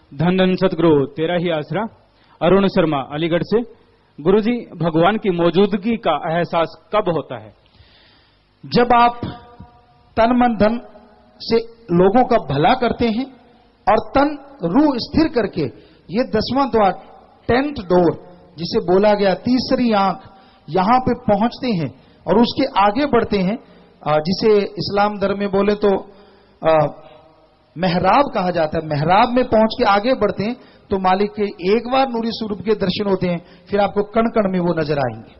धन धन सतगुरु तेरा ही आसरा। अरुण शर्मा अलीगढ़ से। गुरुजी, भगवान की मौजूदगी का एहसास कब होता है? जब आप तन मन धन से लोगों का भला करते हैं और तन रूह स्थिर करके ये 10वां द्वार, 10th डोर जिसे बोला गया तीसरी आंख, यहां पे पहुंचते हैं और उसके आगे बढ़ते हैं, जिसे इस्लाम धर्म में बोले तो मेहराब कहा जाता है। मेहराब में पहुंच के आगे बढ़ते हैं तो मालिक के एक बार नूरी स्वरूप के दर्शन होते हैं, फिर आपको कण कण में वो नजर आएंगे।